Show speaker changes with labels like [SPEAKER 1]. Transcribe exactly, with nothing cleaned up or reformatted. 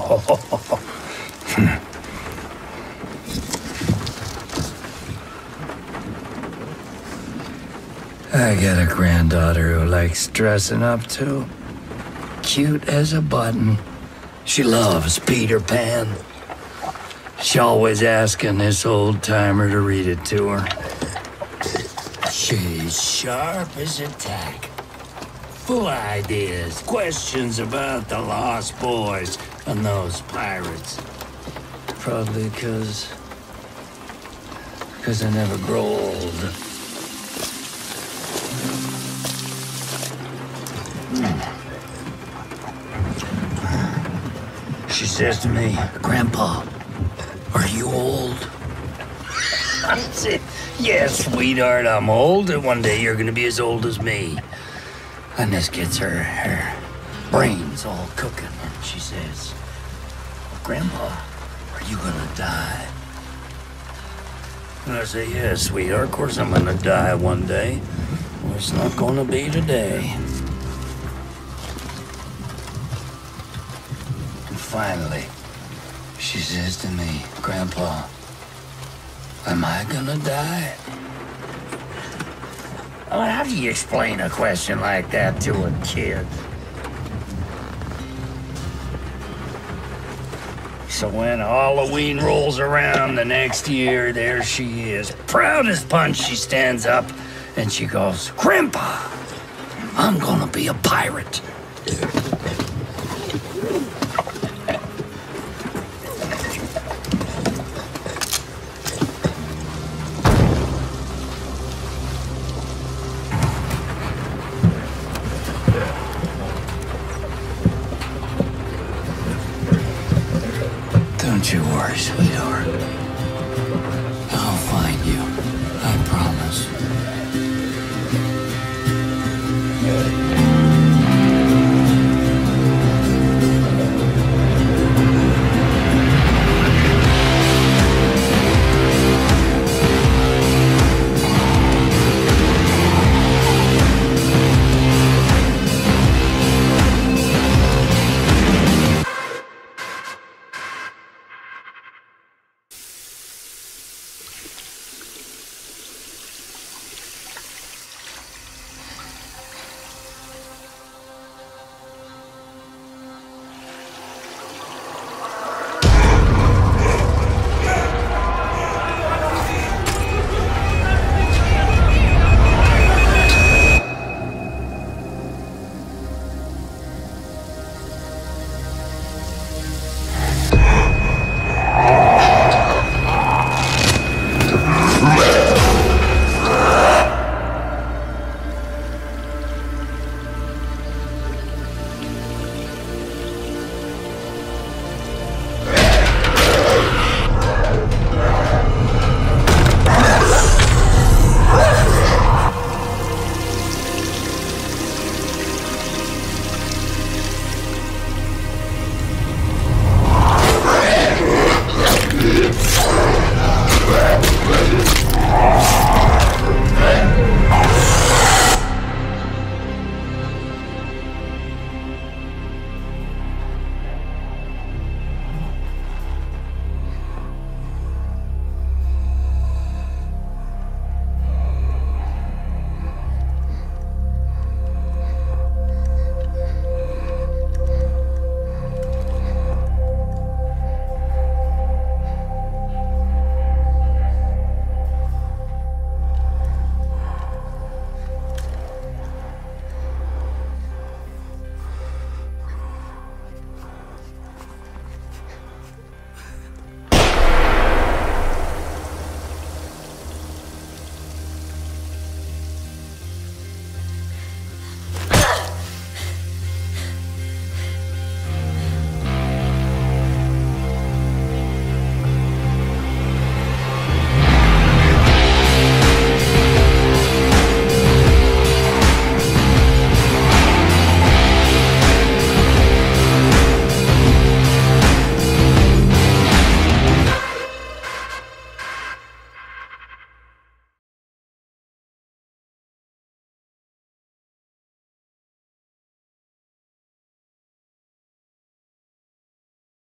[SPEAKER 1] I got a granddaughter who likes dressing up too. Cute as a button. She loves Peter Pan. She always asking this old-timer to read it to her. She's sharp as a tack. Full of ideas, questions about the Lost Boys and those pirates. Probably because... because I never grow old. She says to me, Grandpa, are you old? I said, yeah, sweetheart, I'm old, and one day you're gonna be as old as me. And this gets her, her brains all cooking, and she says, Grandpa, are you gonna die? And I say, yeah, sweetheart, of course I'm gonna die one day. Well, it's not gonna be today. Finally, she says to me, Grandpa, am I gonna die? I mean, how do you explain a question like that to a kid? So when Halloween rolls around the next year, there she is. Proud as punch, she stands up and she goes, Grandpa, I'm gonna be a pirate. Don't you worry, sweetheart. I'll find you. I promise.